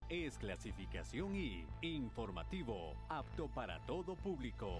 Es clasificación I, informativo, apto para todo público.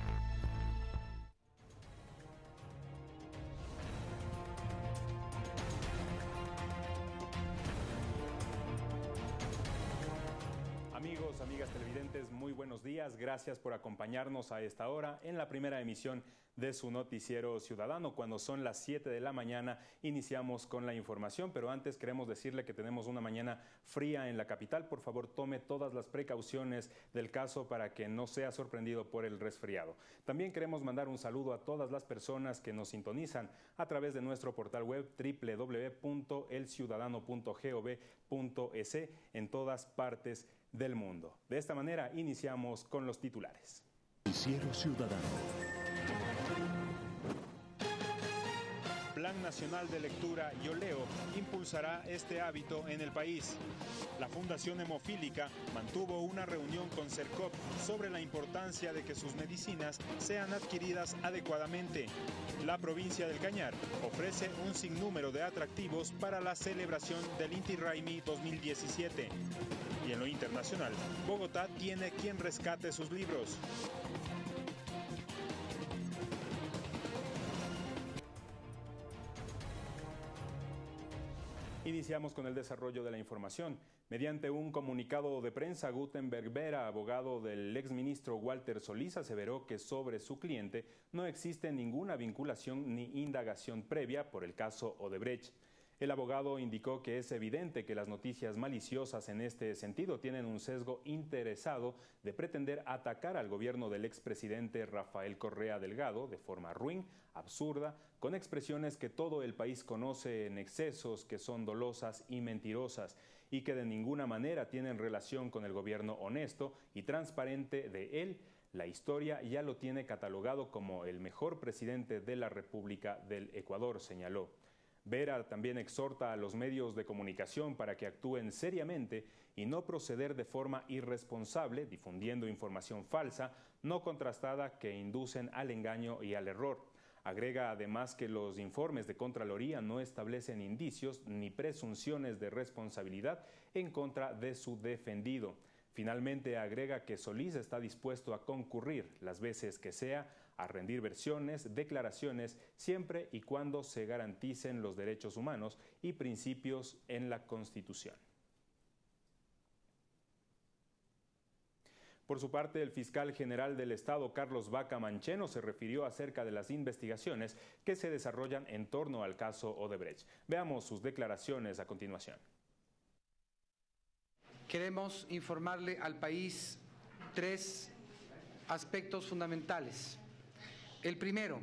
Amigos, amigas televidentes, muy buenos días. Gracias por acompañarnos a esta hora en la primera emisión de su noticiero ciudadano. Cuando son las 7 de la mañana iniciamos con la información, pero antes queremos decirle que tenemos una mañana fría en la capital. Por favor, tome todas las precauciones del caso para que no sea sorprendido por el resfriado. También queremos mandar un saludo a todas las personas que nos sintonizan a través de nuestro portal web www.elciudadano.gov.es en todas partes del mundo. De esta manera iniciamos con los titulares. Noticiero Ciudadano. Plan Nacional de Lectura Yo Leo impulsará este hábito en el país. La Fundación Hemofílica mantuvo una reunión con CERCOP sobre la importancia de que sus medicinas sean adquiridas adecuadamente. La provincia del Cañar ofrece un sinnúmero de atractivos para la celebración del Inti Raymi 2017. Y en lo internacional, Bogotá tiene quien rescate sus libros. Iniciamos con el desarrollo de la información. Mediante un comunicado de prensa, Gutenberg Vera, abogado del exministro Walter Solís, aseveró que sobre su cliente no existe ninguna vinculación ni indagación previa por el caso Odebrecht. El abogado indicó que es evidente que las noticias maliciosas en este sentido tienen un sesgo interesado de pretender atacar al gobierno del expresidente Rafael Correa Delgado de forma ruin, absurda, con expresiones que todo el país conoce en excesos, que son dolosas y mentirosas y que de ninguna manera tienen relación con el gobierno honesto y transparente de él. La historia ya lo tiene catalogado como el mejor presidente de la República del Ecuador, señaló. Vera también exhorta a los medios de comunicación para que actúen seriamente y no proceder de forma irresponsable, difundiendo información falsa, no contrastada, que inducen al engaño y al error. Agrega además que los informes de Contraloría no establecen indicios ni presunciones de responsabilidad en contra de su defendido. Finalmente agrega que Solís está dispuesto a concurrir las veces que sea a rendir versiones, declaraciones, siempre y cuando se garanticen los derechos humanos y principios en la Constitución. Por su parte, el fiscal general del Estado, Carlos Vaca Mancheno, se refirió acerca de las investigaciones que se desarrollan en torno al caso Odebrecht. Veamos sus declaraciones a continuación. Queremos informarle al país tres aspectos fundamentales. El primero,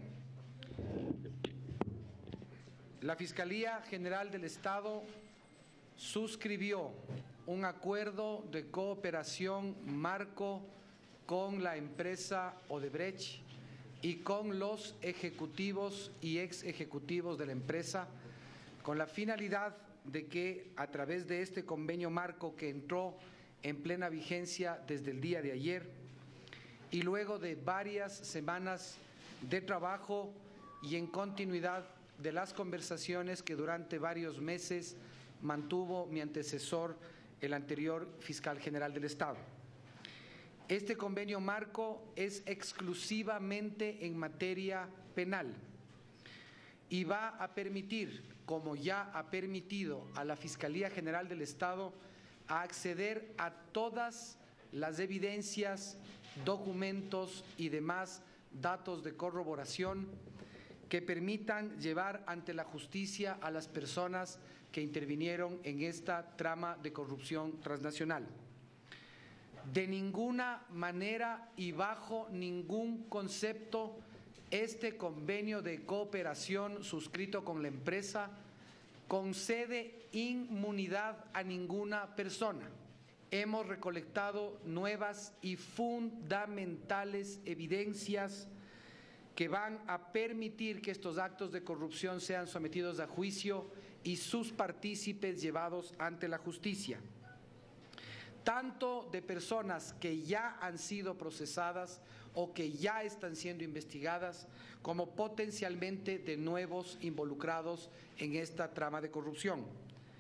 la Fiscalía General del Estado suscribió un acuerdo de cooperación marco con la empresa Odebrecht y con los ejecutivos y ex ejecutivos de la empresa, con la finalidad de que a través de este convenio marco que entró en plena vigencia desde el día de ayer y luego de varias semanas de trabajo y en continuidad de las conversaciones que durante varios meses mantuvo mi antecesor, el anterior fiscal general del Estado. Este convenio marco es exclusivamente en materia penal y va a permitir, como ya ha permitido a la Fiscalía General del Estado, a acceder a todas las evidencias, documentos y demás datos de corroboración que permitan llevar ante la justicia a las personas que intervinieron en esta trama de corrupción transnacional. De ninguna manera y bajo ningún concepto este convenio de cooperación suscrito con la empresa concede inmunidad a ninguna persona. Hemos recolectado nuevas y fundamentales evidencias que van a permitir que estos actos de corrupción sean sometidos a juicio y sus partícipes llevados ante la justicia, tanto de personas que ya han sido procesadas o que ya están siendo investigadas, como potencialmente de nuevos involucrados en esta trama de corrupción.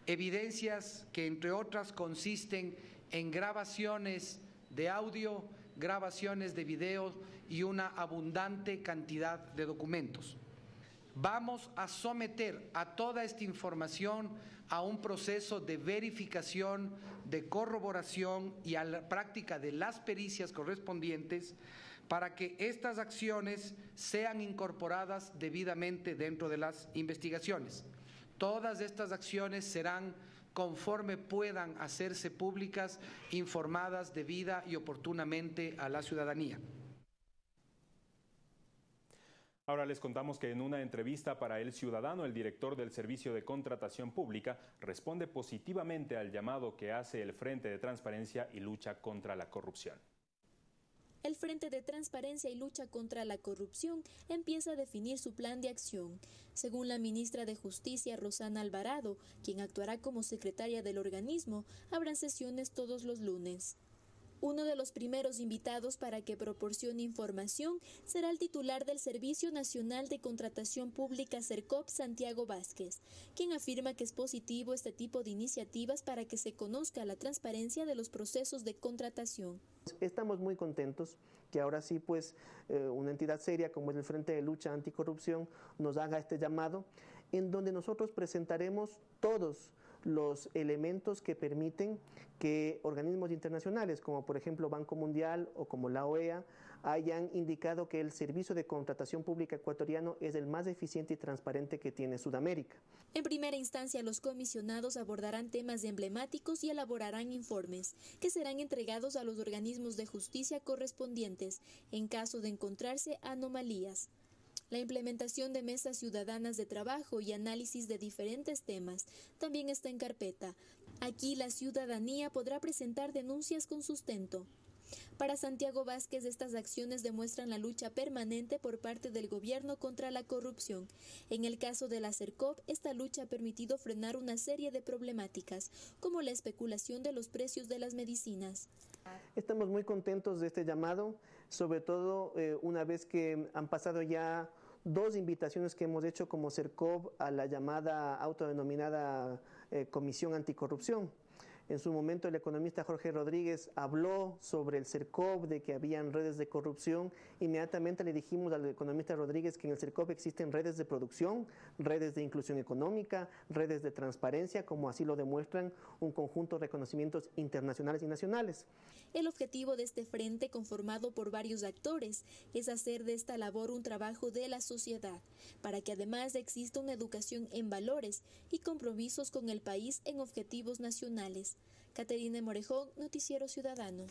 evidencias que entre otras consisten en grabaciones de audio, grabaciones de video y una abundante cantidad de documentos. Vamos a someter a toda esta información a un proceso de verificación, de corroboración y a la práctica de las pericias correspondientes para que estas acciones sean incorporadas debidamente dentro de las investigaciones. Todas estas acciones serán conforme puedan hacerse públicas, informadas debida y oportunamente a la ciudadanía. Ahora les contamos que en una entrevista para El Ciudadano, el director del Servicio de Contratación Pública responde positivamente al llamado que hace el Frente de Transparencia y Lucha contra la Corrupción. El Frente de Transparencia y Lucha contra la Corrupción empieza a definir su plan de acción. Según la ministra de Justicia, Rosana Alvarado, quien actuará como secretaria del organismo, habrán sesiones todos los lunes. Uno de los primeros invitados para que proporcione información será el titular del Servicio Nacional de Contratación Pública Sercop, Santiago Vázquez, quien afirma que es positivo este tipo de iniciativas para que se conozca la transparencia de los procesos de contratación. Estamos muy contentos que ahora sí, pues, una entidad seria como es el Frente de Lucha Anticorrupción nos haga este llamado, en donde nosotros presentaremos todos los elementos que permiten que organismos internacionales, como por ejemplo Banco Mundial o como la OEA, hayan indicado que el servicio de contratación pública ecuatoriano es el más eficiente y transparente que tiene Sudamérica. En primera instancia, los comisionados abordarán temas emblemáticos y elaborarán informes que serán entregados a los organismos de justicia correspondientes en caso de encontrarse anomalías. La implementación de mesas ciudadanas de trabajo y análisis de diferentes temas también está en carpeta. Aquí la ciudadanía podrá presentar denuncias con sustento. Para Santiago Vázquez, estas acciones demuestran la lucha permanente por parte del gobierno contra la corrupción. En el caso de la Sercop, esta lucha ha permitido frenar una serie de problemáticas, como la especulación de los precios de las medicinas. Estamos muy contentos de este llamado, sobre todo una vez que han pasado ya 2 invitaciones que hemos hecho como Sercop a la llamada autodenominada Comisión Anticorrupción. En su momento el economista Jorge Rodríguez habló sobre el Sercop, de que habían redes de corrupción. Inmediatamente le dijimos al economista Rodríguez que en el Sercop existen redes de producción, redes de inclusión económica, redes de transparencia, como así lo demuestran un conjunto de reconocimientos internacionales y nacionales. El objetivo de este frente, conformado por varios actores, es hacer de esta labor un trabajo de la sociedad, para que además exista una educación en valores y compromisos con el país en objetivos nacionales. Caterina Morejón, Noticiero Ciudadano.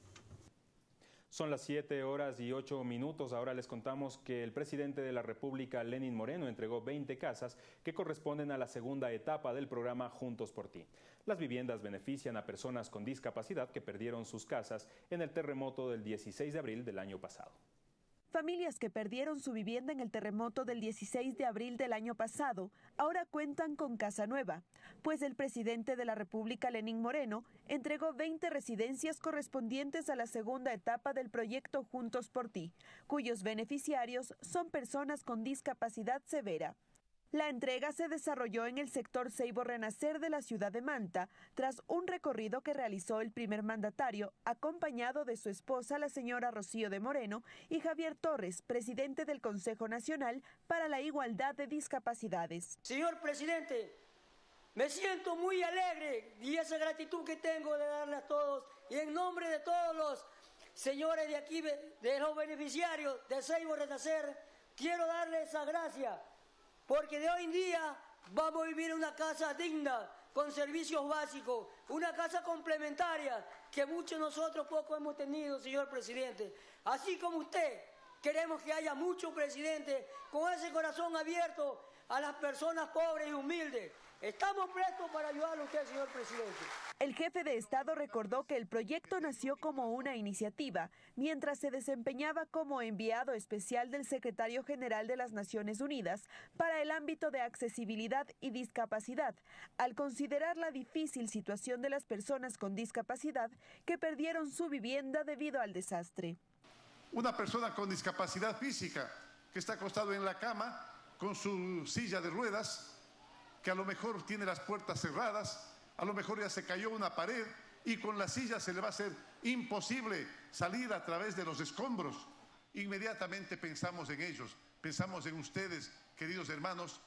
Son las 7:08. Ahora les contamos que el presidente de la República, Lenín Moreno, entregó 20 casas que corresponden a la segunda etapa del programa Juntos por Ti. Las viviendas benefician a personas con discapacidad que perdieron sus casas en el terremoto del 16 de abril del año pasado. Familias que perdieron su vivienda en el terremoto del 16 de abril del año pasado ahora cuentan con casa nueva, pues el presidente de la República, Lenín Moreno, entregó 20 residencias correspondientes a la segunda etapa del proyecto Juntos por Ti, cuyos beneficiarios son personas con discapacidad severa. La entrega se desarrolló en el sector Ceibo Renacer de la ciudad de Manta, tras un recorrido que realizó el primer mandatario, acompañado de su esposa, la señora Rocío de Moreno, y Javier Torres, presidente del Consejo Nacional para la Igualdad de Discapacidades. Señor presidente, me siento muy alegre y esa gratitud que tengo de darle a todos, y en nombre de todos los señores de aquí, de los beneficiarios de Ceibo Renacer, quiero darle esa gracia. Porque de hoy en día vamos a vivir en una casa digna, con servicios básicos, una casa complementaria que muchos de nosotros poco hemos tenido, señor presidente. Así como usted, queremos que haya muchos presidentes con ese corazón abierto a las personas pobres y humildes. Estamos prestos para ayudarle a usted, señor presidente. El jefe de Estado recordó que el proyecto nació como una iniciativa, mientras se desempeñaba como enviado especial del secretario general de las Naciones Unidas para el ámbito de accesibilidad y discapacidad, al considerar la difícil situación de las personas con discapacidad que perdieron su vivienda debido al desastre. Una persona con discapacidad física que está acostado en la cama con su silla de ruedas, que a lo mejor tiene las puertas cerradas, a lo mejor ya se cayó una pared y con la silla se le va a hacer imposible salir a través de los escombros. Inmediatamente pensamos en ellos, pensamos en ustedes, queridos hermanos,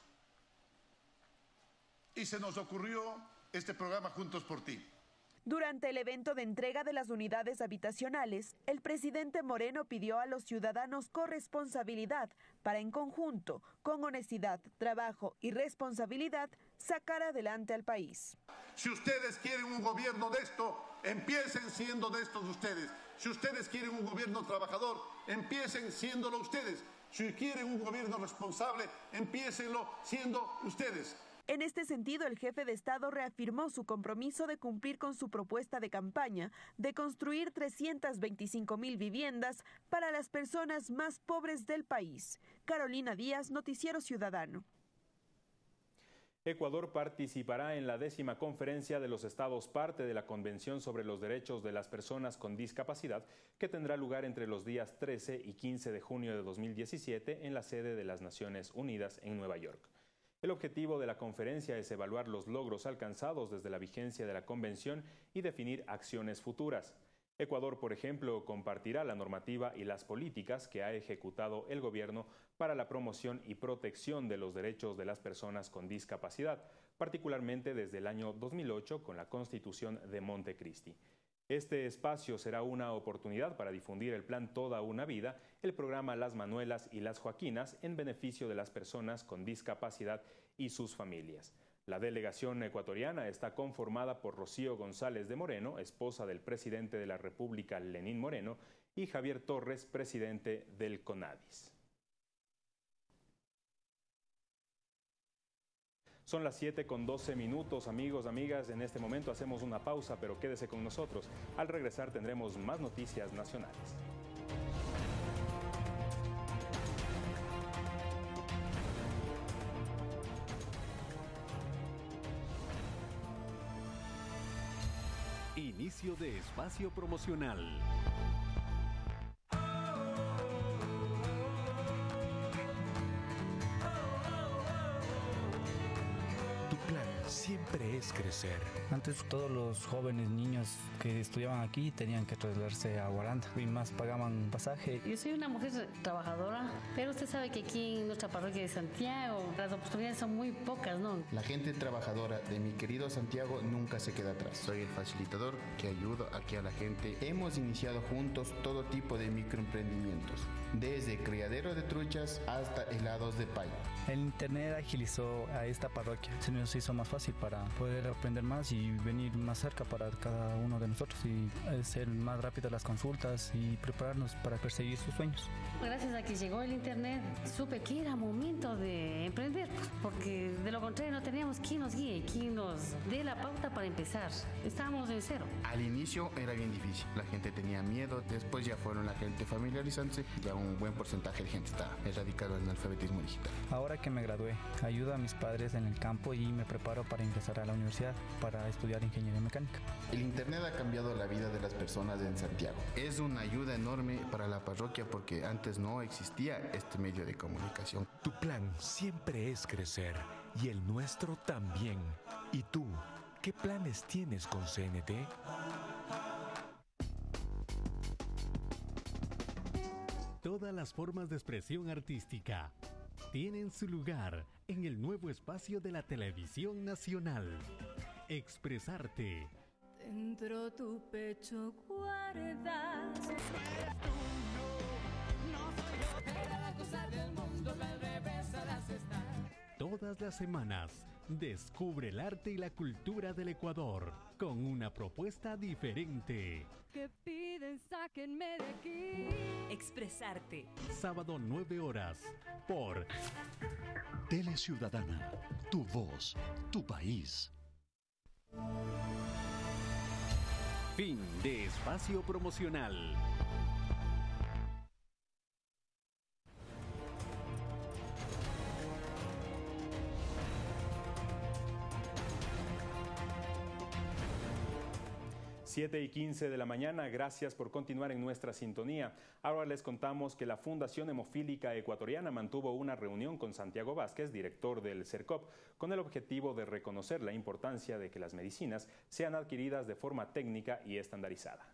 y se nos ocurrió este programa Juntos por Ti. Durante el evento de entrega de las unidades habitacionales, el presidente Moreno pidió a los ciudadanos corresponsabilidad para, en conjunto, con honestidad, trabajo y responsabilidad, sacar adelante al país. Si ustedes quieren un gobierno de esto, empiecen siendo de estos ustedes. Si ustedes quieren un gobierno trabajador, empiecen siéndolo ustedes. Si quieren un gobierno responsable, empiecenlo siendo ustedes. En este sentido, el jefe de Estado reafirmó su compromiso de cumplir con su propuesta de campaña de construir 325,000 viviendas para las personas más pobres del país. Carolina Díaz, Noticiero Ciudadano. Ecuador participará en la 10ª conferencia de los estados parte de la Convención sobre los Derechos de las Personas con Discapacidad, que tendrá lugar entre los días 13 y 15 de junio de 2017 en la sede de las Naciones Unidas en Nueva York. El objetivo de la conferencia es evaluar los logros alcanzados desde la vigencia de la Convención y definir acciones futuras. Ecuador, por ejemplo, compartirá la normativa y las políticas que ha ejecutado el gobierno para la promoción y protección de los derechos de las personas con discapacidad, particularmente desde el año 2008 con la Constitución de Montecristi. Este espacio será una oportunidad para difundir el plan Toda una Vida, el programa Las Manuelas y Las Joaquinas en beneficio de las personas con discapacidad y sus familias. La delegación ecuatoriana está conformada por Rocío González de Moreno, esposa del presidente de la República, Lenín Moreno, y Javier Torres, presidente del CONADIS. Son las 7:12, amigos, amigas. En este momento hacemos una pausa, pero quédese con nosotros. Al regresar tendremos más noticias nacionales. Inicio de espacio promocional. Siempre es crecer. Antes todos los jóvenes niños que estudiaban aquí tenían que trasladarse a Guaranda y más pagaban pasaje. Yo soy una mujer trabajadora, pero usted sabe que aquí en nuestra parroquia de Santiago las oportunidades son muy pocas, ¿no? La gente trabajadora de mi querido Santiago nunca se queda atrás. Soy el facilitador que ayuda aquí a la gente. Hemos iniciado juntos todo tipo de microemprendimientos, desde criadero de truchas hasta helados de payo. El internet agilizó a esta parroquia. Se nos hizo más fácil para poder aprender más y venir más cerca para cada uno de nosotros y hacer más rápidas las consultas y prepararnos para perseguir sus sueños. Gracias a que llegó el internet, supe que era momento de emprender, porque de lo contrario no teníamos quien nos guíe, quien nos dé la pauta para empezar. Estábamos en cero. Al inicio era bien difícil, la gente tenía miedo, después ya fueron la gente familiarizándose, ya un buen porcentaje de gente está erradicado en el alfabetismo digital. Ahora que me gradué, ayudo a mis padres en el campo y me preparo para ingresar a la universidad para estudiar ingeniería mecánica. El internet ha cambiado la vida de las personas en Santiago. Es una ayuda enorme para la parroquia porque antes no existía este medio de comunicación. Tu plan siempre es crecer y el nuestro también. ¿Y tú, qué planes tienes con CNT? Todas las formas de expresión artística tienen su lugar en el nuevo espacio de la televisión nacional. Expresarte. Dentro tu pecho guardas. No soy yo. Era la cosa del mundo, al revés a las estás. Todas las semanas, descubre el arte y la cultura del Ecuador con una propuesta diferente. Que piden, sáquenme de aquí. Expresarte. Sábado 9 horas por Tele Ciudadana, tu voz, tu país. Fin de espacio promocional. 7:15 de la mañana, gracias por continuar en nuestra sintonía. Ahora les contamos que la Fundación Hemofílica Ecuatoriana mantuvo una reunión con Santiago Vázquez, director del CERCOP, con el objetivo de reconocer la importancia de que las medicinas sean adquiridas de forma técnica y estandarizada.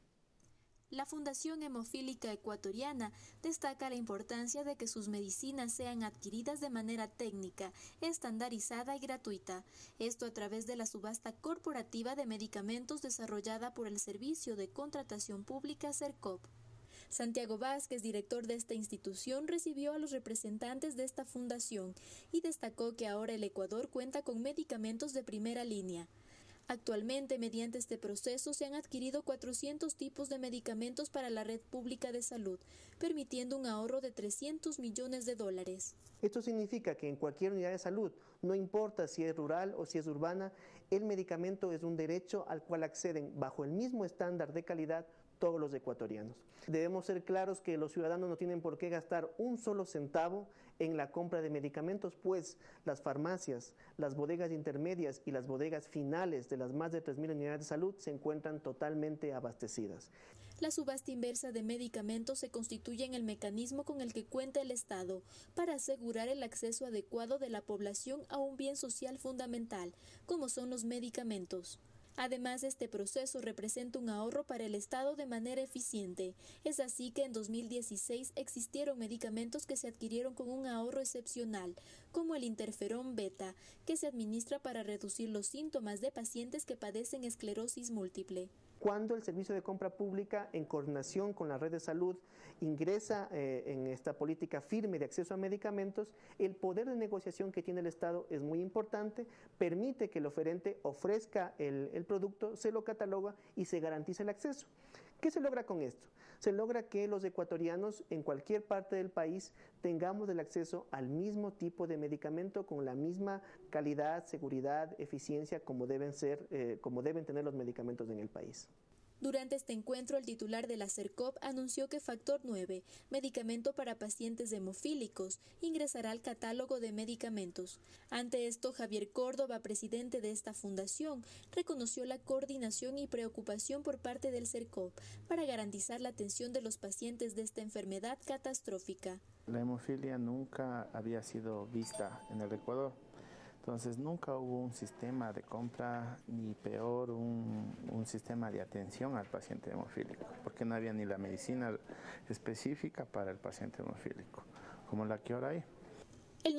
La Fundación Hemofílica Ecuatoriana destaca la importancia de que sus medicinas sean adquiridas de manera técnica, estandarizada y gratuita. Esto a través de la subasta corporativa de medicamentos desarrollada por el Servicio de Contratación Pública CERCOP. Santiago Vázquez, director de esta institución, recibió a los representantes de esta fundación y destacó que ahora el Ecuador cuenta con medicamentos de primera línea. Actualmente, mediante este proceso, se han adquirido 400 tipos de medicamentos para la red pública de salud, permitiendo un ahorro de $300 millones. Esto significa que en cualquier unidad de salud, no importa si es rural o si es urbana, el medicamento es un derecho al cual acceden bajo el mismo estándar de calidad todos los ecuatorianos. Debemos ser claros que los ciudadanos no tienen por qué gastar un solo centavo en la compra de medicamentos, pues las farmacias, las bodegas intermedias y las bodegas finales de las más de 3.000 unidades de salud se encuentran totalmente abastecidas. La subasta inversa de medicamentos se constituye en el mecanismo con el que cuenta el Estado para asegurar el acceso adecuado de la población a un bien social fundamental, como son los medicamentos. Además, este proceso representa un ahorro para el Estado de manera eficiente. Es así que en 2016 existieron medicamentos que se adquirieron con un ahorro excepcional, como el interferón beta, que se administra para reducir los síntomas de pacientes que padecen esclerosis múltiple. Cuando el Servicio de Compra Pública, en coordinación con la red de salud, ingresa en esta política firme de acceso a medicamentos, el poder de negociación que tiene el Estado es muy importante, permite que el oferente ofrezca el producto, se lo cataloga y se garantiza el acceso. ¿Qué se logra con esto? Se logra que los ecuatorianos en cualquier parte del país tengamos el acceso al mismo tipo de medicamento con la misma calidad, seguridad, eficiencia como deben tener los medicamentos en el país. Durante este encuentro, el titular de la CERCOP anunció que Factor 9, medicamento para pacientes hemofílicos, ingresará al catálogo de medicamentos. Ante esto, Javier Córdoba, presidente de esta fundación, reconoció la coordinación y preocupación por parte del CERCOP para garantizar la atención de los pacientes de esta enfermedad catastrófica. La hemofilia nunca había sido vista en el Ecuador. Entonces nunca hubo un sistema de compra, ni peor un sistema de atención al paciente hemofílico, porque no había ni la medicina específica para el paciente hemofílico, como la que ahora hay. El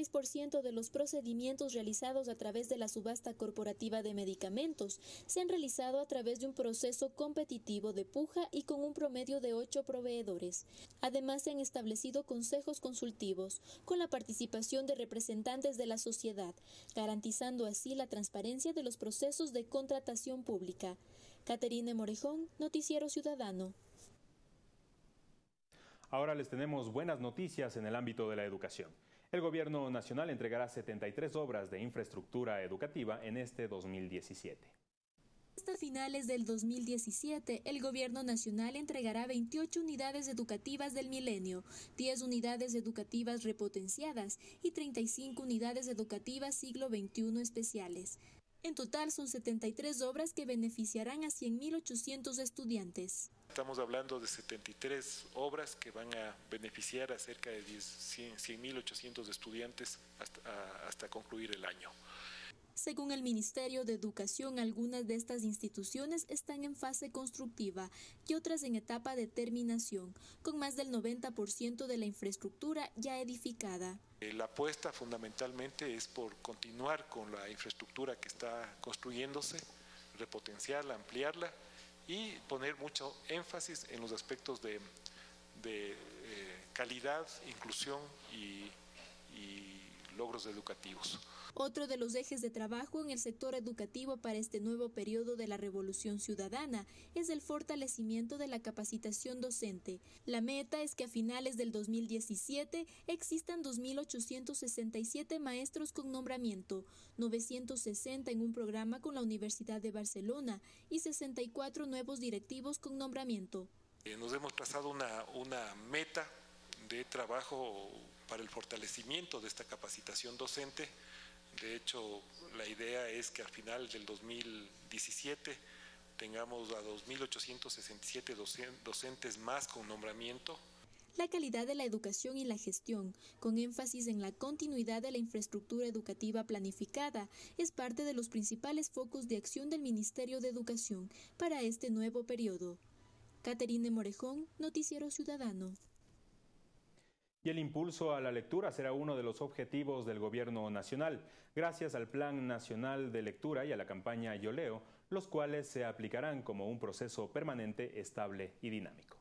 96% de los procedimientos realizados a través de la subasta corporativa de medicamentos se han realizado a través de un proceso competitivo de puja y con un promedio de 8 proveedores. Además, se han establecido consejos consultivos con la participación de representantes de la sociedad, garantizando así la transparencia de los procesos de contratación pública. Caterine Morejón, Noticiero Ciudadano. Ahora les tenemos buenas noticias en el ámbito de la educación. El Gobierno Nacional entregará 73 obras de infraestructura educativa en este 2017. Hasta finales del 2017, el Gobierno Nacional entregará 28 unidades educativas del milenio, 10 unidades educativas repotenciadas y 35 unidades educativas siglo XXI especiales. En total son 73 obras que beneficiarán a 100.800 estudiantes. Estamos hablando de 73 obras que van a beneficiar a cerca de 100.800 estudiantes hasta concluir el año. Según el Ministerio de Educación, algunas de estas instituciones están en fase constructiva y otras en etapa de terminación, con más del 90% de la infraestructura ya edificada. La apuesta fundamentalmente es por continuar con la infraestructura que está construyéndose, repotenciarla, ampliarla y poner mucho énfasis en los aspectos de calidad, inclusión y logros educativos. Otro de los ejes de trabajo en el sector educativo para este nuevo periodo de la Revolución Ciudadana es el fortalecimiento de la capacitación docente. La meta es que a finales del 2017 existan 2.867 maestros con nombramiento, 960 en un programa con la Universidad de Barcelona y 64 nuevos directivos con nombramiento. Nos hemos trazado una meta de trabajo para el fortalecimiento de esta capacitación docente. De hecho, la idea es que al final del 2017 tengamos a 2.867 docentes más con nombramiento. La calidad de la educación y la gestión, con énfasis en la continuidad de la infraestructura educativa planificada, es parte de los principales focos de acción del Ministerio de Educación para este nuevo periodo. Caterine Morejón, Noticiero Ciudadano. Y el impulso a la lectura será uno de los objetivos del Gobierno Nacional, gracias al Plan Nacional de Lectura y a la campaña Yo Leo, los cuales se aplicarán como un proceso permanente, estable y dinámico.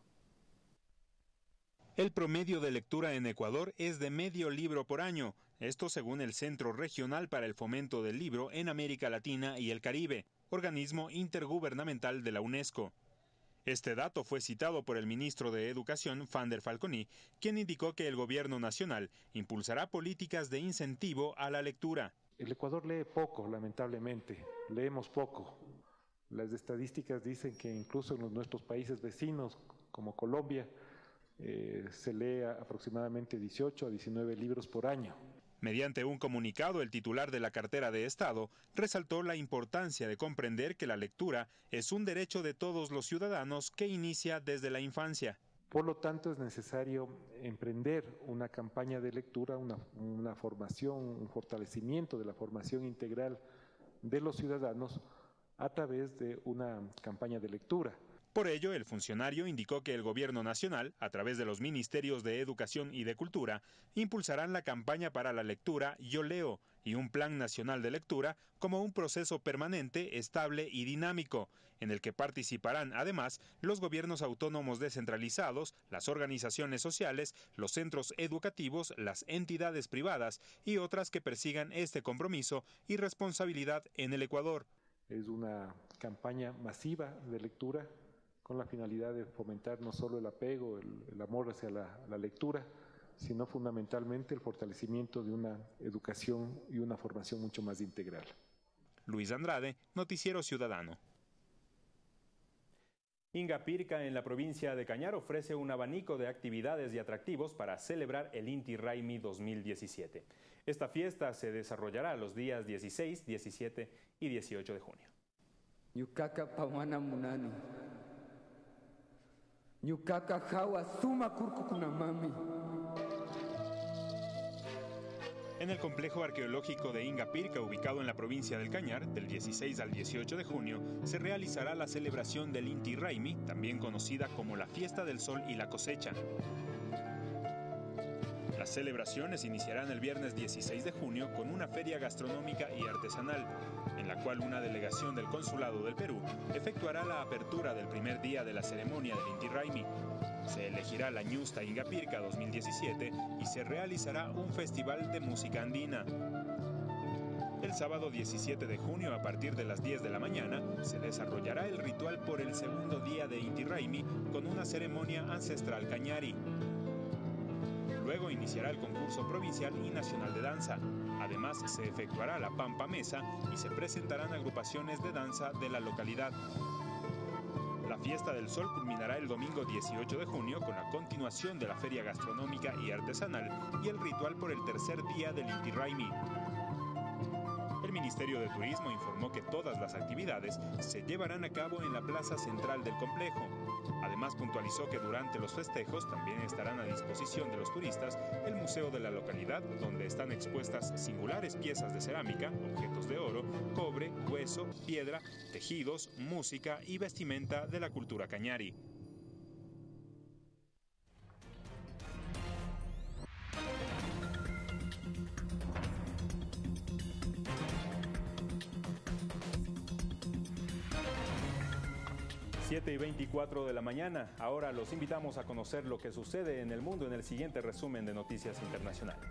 El promedio de lectura en Ecuador es de medio libro por año, esto según el Centro Regional para el Fomento del Libro en América Latina y el Caribe, organismo intergubernamental de la UNESCO. Este dato fue citado por el ministro de Educación, Fander Falconi, quien indicó que el gobierno nacional impulsará políticas de incentivo a la lectura. El Ecuador lee poco, lamentablemente, leemos poco. Las estadísticas dicen que incluso en nuestros países vecinos, como Colombia, se lee aproximadamente 18 a 19 libros por año. Mediante un comunicado, el titular de la cartera de Estado resaltó la importancia de comprender que la lectura es un derecho de todos los ciudadanos que inicia desde la infancia. Por lo tanto, es necesario emprender una campaña de lectura, una formación, un fortalecimiento de la formación integral de los ciudadanos a través de una campaña de lectura. Por ello, el funcionario indicó que el Gobierno Nacional, a través de los Ministerios de Educación y de Cultura, impulsarán la campaña para la lectura Yo Leo y un Plan Nacional de Lectura como un proceso permanente, estable y dinámico, en el que participarán además los gobiernos autónomos descentralizados, las organizaciones sociales, los centros educativos, las entidades privadas y otras que persigan este compromiso y responsabilidad en el Ecuador. Es una campaña masiva de lectura, con la finalidad de fomentar no solo el apego, el amor hacia la lectura, sino fundamentalmente el fortalecimiento de una educación y una formación mucho más integral. Luis Andrade, Noticiero Ciudadano. Ingapirca, en la provincia de Cañar, ofrece un abanico de actividades y atractivos para celebrar el Inti Raymi 2017. Esta fiesta se desarrollará los días 16, 17 y 18 de junio. Yukaka pawana munani. Yukaka hawa suma kurkukunamami. En el complejo arqueológico de Ingapirca, ubicado en la provincia del Cañar, del 16 al 18 de junio, se realizará la celebración del Inti Raymi, también conocida como la Fiesta del Sol y la Cosecha. Las celebraciones iniciarán el viernes 16 de junio con una feria gastronómica y artesanal, en la cual una delegación del Consulado del Perú efectuará la apertura del primer día de la ceremonia del Inti Raymi. Se elegirá la Ñusta Ingapirca 2017 y se realizará un festival de música andina. El sábado 17 de junio, a partir de las 10 de la mañana, se desarrollará el ritual por el segundo día de Inti Raymi con una ceremonia ancestral cañari. Luego iniciará el concurso provincial y nacional de danza. Además, se efectuará la Pampa Mesa y se presentarán agrupaciones de danza de la localidad. La Fiesta del Sol culminará el domingo 18 de junio con la continuación de la feria gastronómica y artesanal y el ritual por el tercer día del Inti Raymi. El Ministerio de Turismo informó que todas las actividades se llevarán a cabo en la plaza central del complejo. Además, puntualizó que durante los festejos también estarán a disposición de los turistas el museo de la localidad, donde están expuestas singulares piezas de cerámica, objetos de oro, cobre, hueso, piedra, tejidos, música y vestimenta de la cultura cañari. Siete y 24 de la mañana. Ahora los invitamos a conocer lo que sucede en el mundo en el siguiente resumen de Noticias Internacionales.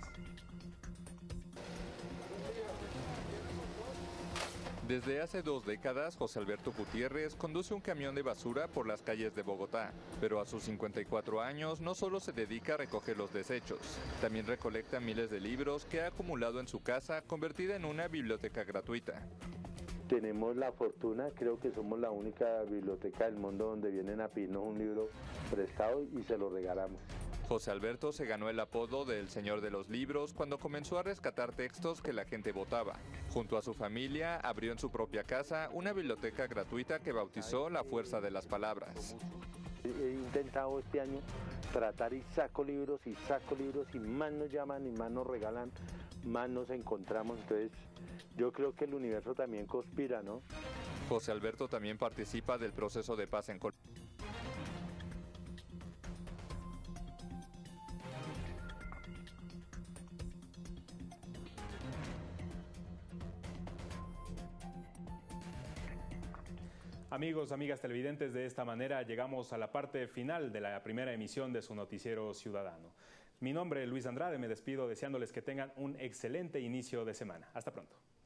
Desde hace 2 décadas, José Alberto Gutiérrez conduce un camión de basura por las calles de Bogotá, pero a sus 54 años no solo se dedica a recoger los desechos, también recolecta miles de libros que ha acumulado en su casa, convertida en una biblioteca gratuita. tenemos la fortuna, creo que somos la única biblioteca del mundo donde vienen a pedirnos un libro prestado y se lo regalamos. José Alberto se ganó el apodo del Señor de los Libros cuando comenzó a rescatar textos que la gente votaba. Junto a su familia, abrió en su propia casa una biblioteca gratuita que bautizó La Fuerza de las Palabras. He intentado este año tratar y saco libros y más nos llaman y más nos regalan, más nos encontramos. Entonces yo creo que el universo también conspira, ¿no? José Alberto también participa del proceso de paz en Colombia. Amigos, amigas televidentes, de esta manera llegamos a la parte final de la primera emisión de su noticiero ciudadano. Mi nombre es Luis Andrade, me despido deseándoles que tengan un excelente inicio de semana. Hasta pronto.